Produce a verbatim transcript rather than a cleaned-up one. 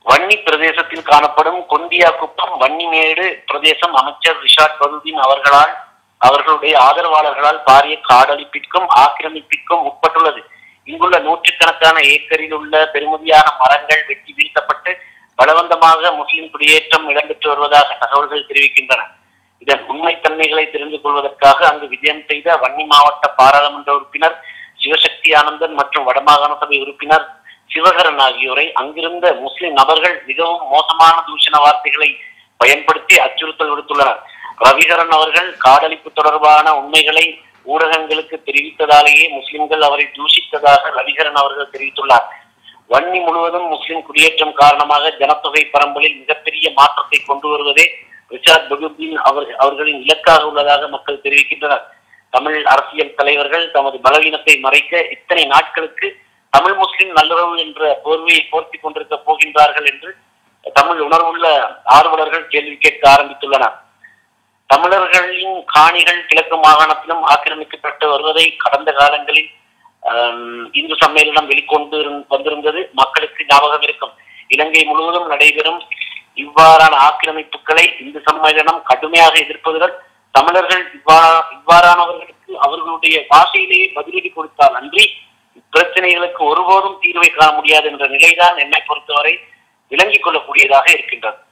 வன்னி பிரதேசத்தில் காணப்படும் கொந்தியாக்குப்பம் வன்னிமேடு பிரதேசம் அமைச்சர் ரிஷாட் பதுதீன் அவர்களால் அவர்களுடைய ஆதரவாளர்களால் பாரிய காடழிப்பிற்கும் ஆக்கிரமிப்பிற்கும் உட்பட்டுள்ளது. இங்குள்ள நூற்றுக்கணக்கான ஏக்கரில் உள்ள பெருமதியான மரங்கள் வெட்டி வீழ்த்தப்பட்டு பலவந்தமாக முஸ்லிம் குடியேற்றம் இடம்பெற்று வருவதாக தகவல்கள் தெரிவிக்கின்றன. இதன் உண்மைத்தன்மைகளை தெரிந்து கொள்வதற்காக அங்கு விஜயம் செய்த வன்னி மாவட்ட பாராளுமன்ற உறுப்பினர் சிவசக்தி ஆனந்தன் மற்றும் வடமாகாண சபை உறுப்பினர் சிவகரன் ஆகியோரை அங்கிருந்த முஸ்லிம் நபர்கள் மிகவும் மோசமான தூஷண வார்த்தைகளை பயன்படுத்தி அச்சுறுத்தல் விடுத்துள்ளனர். ரவிகரன் அவர்கள் காடழிப்பு தொடர்பான உண்மைகளை ஊடகங்களுக்கு தெரிவித்ததாலேயே முஸ்லிம்கள் அவரை தூஷித்ததாக ரவிகரன் அவர்கள் தெரிவித்துள்ளார். வன்னி முழுவதும் முஸ்லிம் குடியேற்றம் காரணமாக ஜனத்தொகை பரம்பலில் மிகப்பெரிய மாற்றத்தை கொண்டு வருவதே ரிஷாட் பதுதீன் அவர் அவர்களின் இலக்காக உள்ளதாக மக்கள் தெரிவிக்கின்றனர். தமிழ் அரசியல் தலைவர்கள் தமது பலவீனத்தை மறைக்க இத்தனை நாட்களுக்கு தமிழ் முஸ்லிம் நல்லுறவு என்ற போர்வையை போர்த்தி கொண்டிருக்க போகின்றார்கள் என்று தமிழ் உணர்வுள்ள ஆர்வலர்கள் கேள்வி கேட்க ஆரம்பித்துள்ளனர். தமிழர்களின் காணிகள் கிழக்கு மாகாணத்திலும் ஆக்கிரமிக்கப்பட்டு வருவதை கடந்த காலங்களில் இந்து சம்மேளனம் வெளிக்கொண்டு வந்திருந்தது மக்களுக்கு ஞாபகம் இருக்கும். இலங்கை முழுவதும் நடைபெறும் இவ்வாறான ஆக்கிரமிப்புகளை இந்து சம்மேளனம் கடுமையாக எதிர்ப்பதுடன் தமிழர்கள் இவ்வாறா இவ்வாறானவர்களுக்கு அவர்களுடைய பாஷையிலேயே பதிலடி கொடுத்தால் அன்றி இப்பிரச்சனைகளுக்கு ஒருபோதும் தீர்வை காண முடியாது என்ற நிலைதான் என்னை பொறுத்தவரை விளங்கிக் கொள்ளக்கூடியதாக இருக்கின்றது.